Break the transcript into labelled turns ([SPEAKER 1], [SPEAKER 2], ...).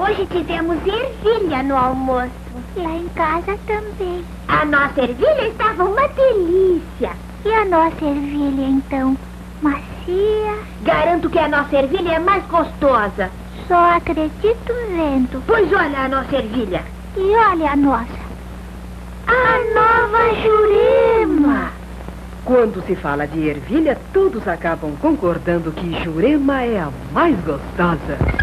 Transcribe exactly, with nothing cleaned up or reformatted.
[SPEAKER 1] Hoje tivemos ervilha no almoço.
[SPEAKER 2] Lá em casa também.
[SPEAKER 1] A nossa ervilha estava uma delícia.
[SPEAKER 2] E a nossa ervilha, então? Macia?
[SPEAKER 1] Garanto que a nossa ervilha é mais gostosa.
[SPEAKER 2] Só acredito vendo.
[SPEAKER 1] Pois olha a nossa ervilha.
[SPEAKER 2] E olha a nossa.
[SPEAKER 1] A nova Jurema.
[SPEAKER 3] Quando se fala de ervilha, todos acabam concordando que Jurema é a mais gostosa.